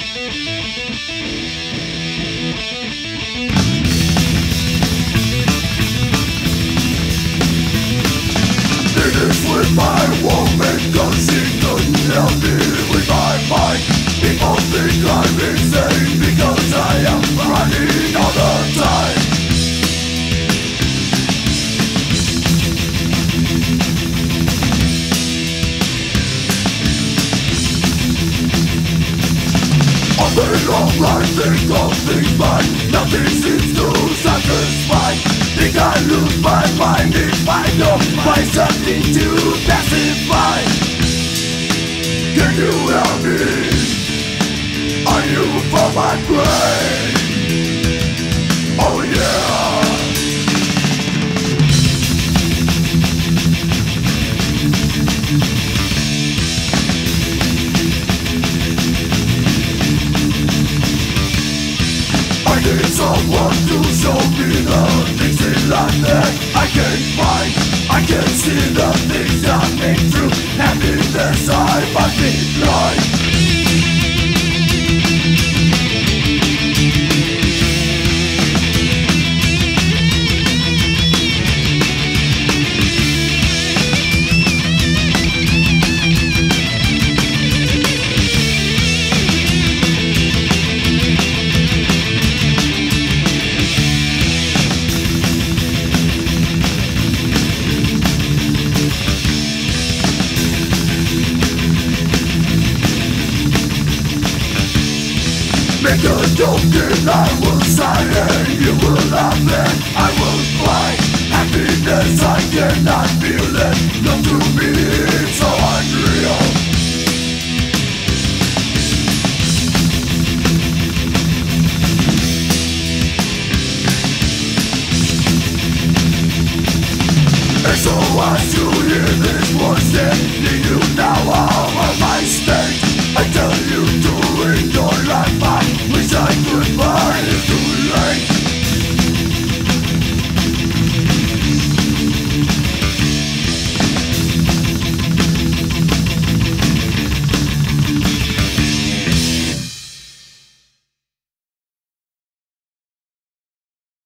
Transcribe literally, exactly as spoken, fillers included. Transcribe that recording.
With my woman, cause she couldn't help me with my mind. People think I'm insane because I am running all the time. All day long I think of things, but nothing seems to satisfy. Think I lose my mind if I don't find something to pacify. Can you help me? Are you for my brain? Oh yeah. I need someone to show me the things in life that I can't find. I can see the things I've been through. Happiness I must be blind. Make a joke and I will sign it. You will laugh and I will cry. Happiness I cannot feel it. Come to me, it's so unreal. And so as you hear this voice telling you now how am I state, I tell you to enjoy life.